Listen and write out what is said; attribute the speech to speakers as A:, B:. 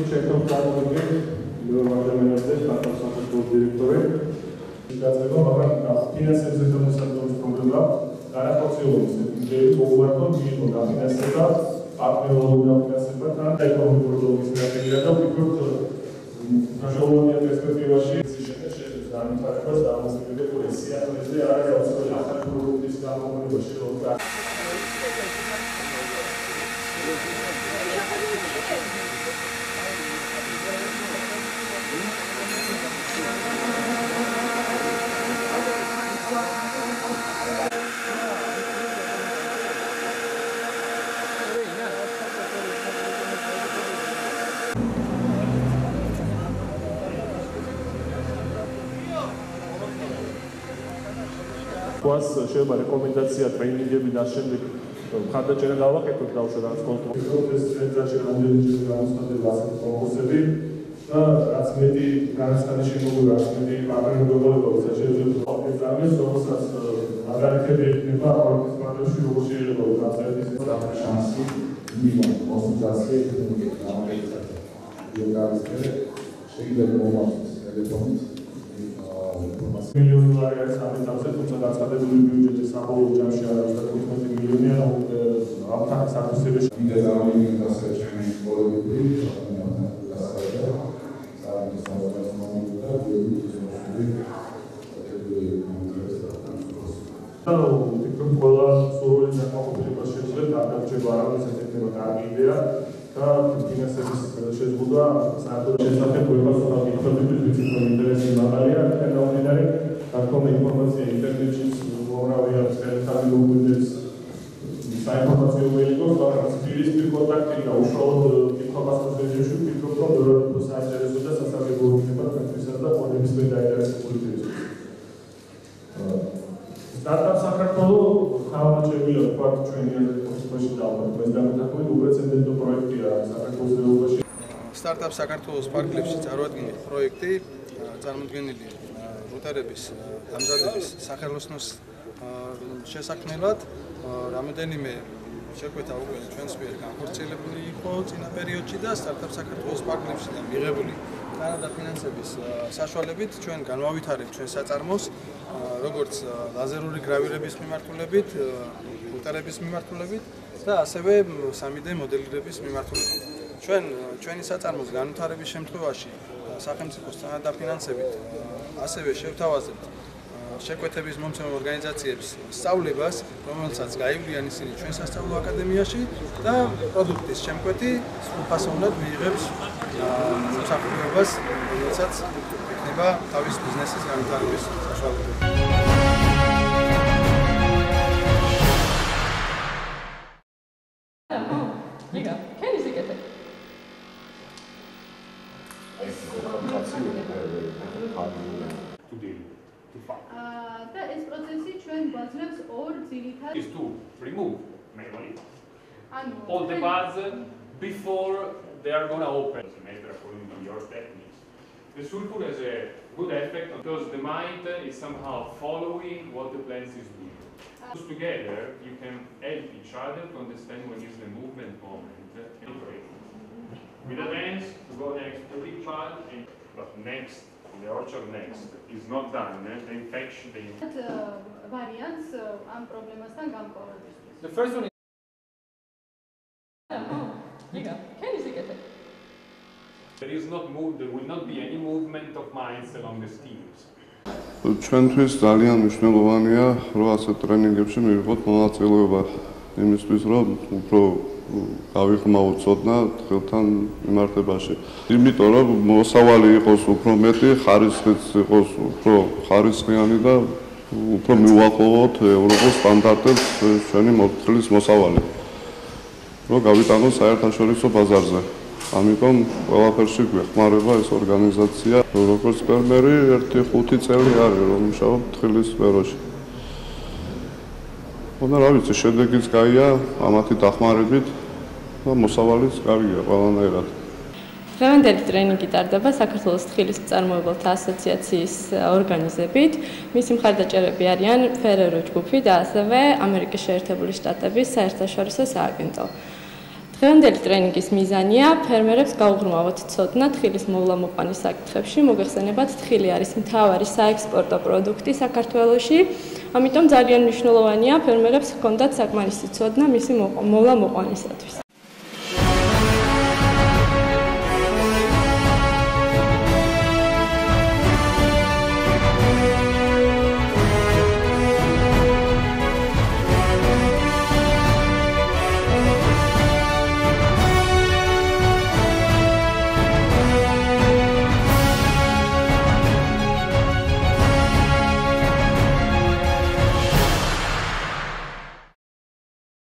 A: Čekov Králově, Milovan Menezes, Startup Sakartvelos direktori. Gazebo, მაგრამ ფინანსებზე თუ მოსაწოდების პრობლემა, განახორციელებს იმდენი მოუვარდო მიიღო დაფინანსება, პარტნიორული დაფინანსება და ეკონომიკური პროგრამის სტრატეგია და ვფიქრობ, საშუალოა პერსპექტივაში შეიძლება განვითარებას დამასწრებელი სიახლეზე არის აუცილებელი ახალი პროდუქტის გამოყენება შეიძლება. Quas შეიძლება რეკომენდაცია ტრეინინგები და შემდეგ მხარდაჭერა გავაკეთოთ დავუშვათ კონტროლს ეს ცენტრში მომდევნო გამოსხდები ასეთი კონკურსები და რაც მეტი განაცხადი შემოგვიყვება რაც მეტი პარტნიორობა შეიძლება ეს რომელსაც მაგალითები ექნება ახალგაზრდა პარტნიორში როგორ შეიძლება გაწევდეს ეს შანსი მივიღოთ კონსულტაცია გამოგეცათ იოგავის შეიძლება მომავალს ტელეფონით მილიონი ლარი არის ამიტომზე, თუმცა გაცხადებული ბიუჯეტი საბოლოო ჯამში არის 15 მილიონი, ამთან საფასებაში მინდა დავიწყოთ ასე ჩემი სკოლები, ვფიქრობ, ყველა სრული დაკავება შეძლებს, დაგარჩება არავის ეთქება კარგი იდეა და ფინანსების შეზღუდვა საერთოდ შესახებ ყველას ვაკითხებით, ვიცით რომ ინტერესი მაღალია, გამომდინარე თქმა ინფორმაცია ინტერნეტში მოურავია საერთოდ უგრძეს საინფორმაციო ვეიკოს, მაგრამ პირისპირ კონტაქტი და უშუალოდ ინფორმაციას ვფიქრობ, რომ საინტერესო და სასარგებლო იქნება თქვენთვისაც და ყველების მე დაინტერესებულისთვის. Startup საქართველოს ხალხმოჩებია თქვა ჩვენი ოფისში დავყოთ ეს დამოკიდებული უპრეცედენტო პროექტია საქართველოს ევროპაში.
B: Startup საქართველოს პარკლებში წარმოადგენილი პროექტი წარმოდგენილი რუტერების დამზადების სახელოსნოს შესაქმნელად რამოდენიმე შეკვეთა უკვე ჩვენს მიერ განხორციელებული იყო წინა პერიოდში და Startup საქართველოს პარკლებში მიღებული დაფინანსების საშუალებით ჩვენ განვავითარებთ ჩვენ საწარმოს როგორც ლაზერული გრავირების მიმართულებით, რუტერების მიმართულებით და ასევე 3D მოდელირების მიმართულებით. ჩვენი საწარმოს განვითარების შემთხვევაში სახელმწიფოს დაფინანსებით ასევე შევთავაზებთ შეკვეთების მომცემ ორგანიზაციებს სწავლებას, რომელსაც გაივლიან ისინი ჩვენ სასწავლო აკადემიაში და პროდუქტის შემკვეთი სრულფასოვნად მიიღებს მოსახლეობას, რომელსაც იქნება თავის ბიზნესის განვითარების საშუალება.
C: This process is
D: to remove manually all the buds before they are going to open. According to your techniques, the sulfur has a good effect because the mind is somehow following what the plant is doing. Together, you can help each other to understand when is the movement moment. With the hands to go next to the child, but next. The orchard next is not done. The infection.
C: Variants and problems and
D: the first one is. There will not be any movement of minds along the steams.
E: ჩვენთვის ძალიან მნიშვნელოვანია, რომ ასეთ ტრენინგებში მივიღოთ მონაწილეობა იმისთვის, რომ უფრო გავიხმაოთ ცოდნა ხელთან მიმართებაში. იმიტომ რომ მოსავალი იყოს უფრო მეტი, ხარისხიც იყოს უფრო ხარისხიანი და უფრო მივუახლოვოთ ევროპის სტანდარტებს ჩვენი მორთლის მოსავალი. რომ გავიტანოთ საერთაშორისო ბაზარზე. ამიტომ ყველაფერში გვეხმარება ეს ორგანიზაცია, როგორც ფერმერი 1-5 წელი არის რომ მუშაობ თხილის სფეროში. და რა ვიცი, შედეგიც კაია, ამათი დახმარებით და მოსავალიც კარგია ყველანაირად.
F: დღევანდელი ტრენინგი ტარდება საქართველოს თხილის მწარმოებელთა ასოციაციის ორგანიზებით. მისი მხარდაჭერები არიან Ferrero ჯგუფი და ასევე ამერიკის შეერთებული შტატების საერთაშორისო სააგენტო. დღევანდელი ტრენინგის მიზანია ფერმერებს გაუღრმავოთ ცოდნა თხილის მოვლა-მოყვანის საკითხებში. მოგეხსენებათ, თხილი არის მთავარი საექსპორტო პროდუქტი საქართველოში. ამიტომ ძალიან მნიშვნელოვანია ფერმერებს ჰქონდათ საკმარისი ცოდნა მისი მოვლა-მოყვანისათვის.